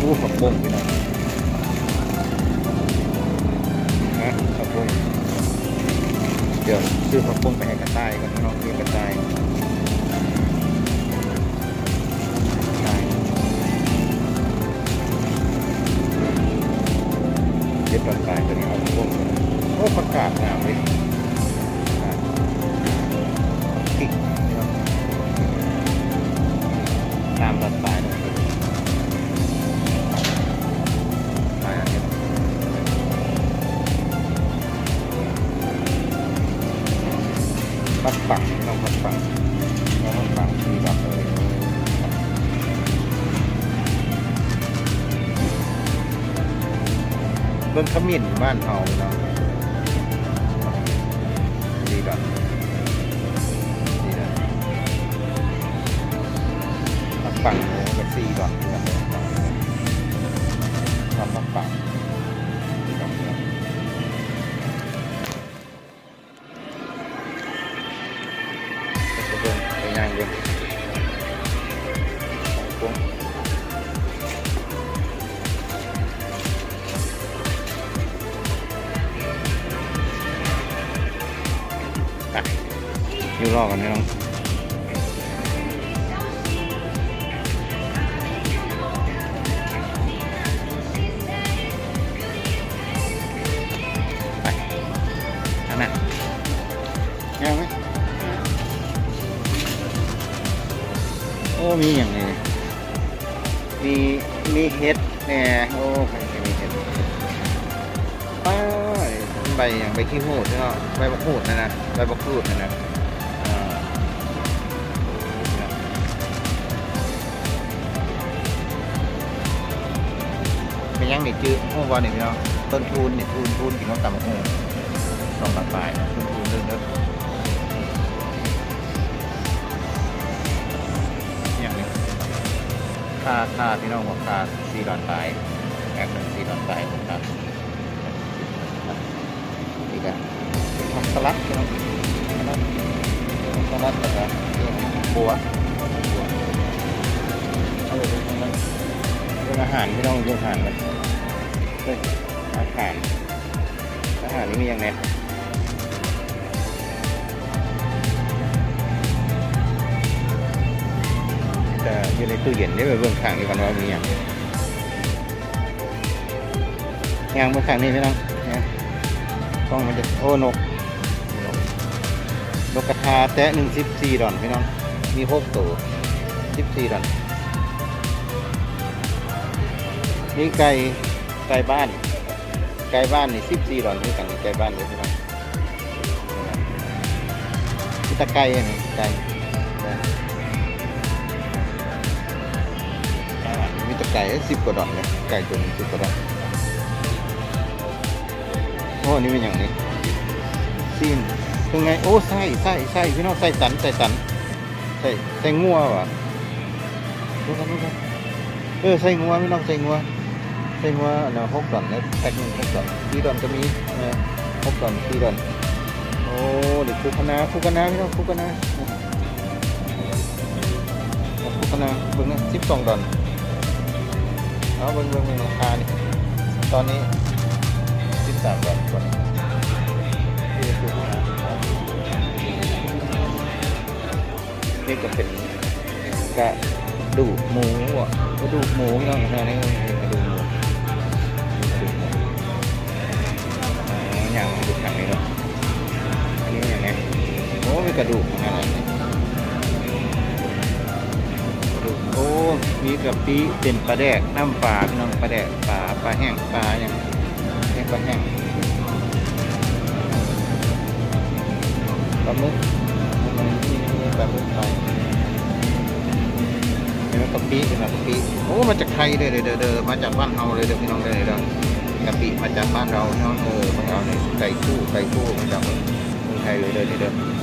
อู้ผักบุ้งพี่น้องนะผักบุ้งเดี๋ยวซื้อผักบุ้งไปให้กระต่ายก่อนพี่น้องมีกระต่ายเด็ดต้นสายตัวนี้เอาผักบุ้งโอ้ผักกาดงามเลยกิ๊กตามต้นสายเลยปักปังน้องปักปังน้องปักปังดีแบบเลยเบิ่งขมิ้นบ้านเฮาเนาะดีแบบดีนะปักปังกับซีดอกแบบปักปังไปย่างด้วยกุ้งอยู่รอกันไหมน้องไปอันนั้นย่างไหมโอ้มีอย่างนี้มีเห็ดแหน่โอ้มีเห็ดใบอย่างใบขี้หูดเนาะใบบักหูดนะใบบักหูดนะเป็นยังนี่จื้อโอ้วันนี้เนาะต้นทุนนี่ทุนกินข้าวตำบักหูสองบาทปลายต้นทุนเรื่องค่าพี่น้องบอกค่า4 ดอลตายแอบเป็น4 ดอลตายครับนี่ก็เป็นทำสลัดพี่น้องสลัดนะครับบัวเอาเลยเป็นอาหารพี่น้องเป็นอาหารเลยอาหารนี่มีอย่างไรแต่อยู่ในตู้เย็นได้ไปเบื้องข้างนี่กันว่ามีอย่างเบื้องข้างนี่พี่น้องเนี่ยต้องมันจะโอ้นกกระทาแตะ14 ดอลพี่น้องมี6 ตัว14 ดอลนี่ไก่บ้านนี่14 ดอลด้วยกันไก่บ้านเลยพี่น้องที่ตะไก่นี่ไก่มีตะไก่10 กว่าดอลเลยไก่ตัวนึง10 กว่าดอลโอ้นี่เป็นอย่างนี้ซีนเป็นไงโอ้ไส้พี่น้องไส้สันใส่งัวว่ะดูกันไส้งัวพี่น้องไส้งัวเนาะ6 ดอลแล้วแพ็คนึง6 ดอล4 ดอลก็มี6 ดอล4 ดอลโอ้เดี๋ยวคูคณะพี่น้องคูคณะเบิ่งนะ12 ดอลเอาเบิ่งราคานี่ตอนนี้13 ดอลก่อนนี่ก็เป็นกระดูกหมูอ่ะกระดูกหมูเนาะนี่กระดูกหมูอย่างดูหนังนี่เนาะอันนี้อย่างไงโอ้มีกระดูกอะไรโอ้มีกะปิเป็นปลาแดกน้ำปลาพี่น้องปลาแดกปลาแห้งปลาอย่างปลาแห้งปลาหมึกนี่ปลาหมึกไทยนี่กะปิเป็นกะปิโอ้มาจากไทยเลยเด้อมาจากบ้านเราเลยเด้อพี่น้องเลยเด้อกะปิมาจากบ้านเราเนาะมาเอาในไก่คู่มาจากเมืองไทยเลยเด้อ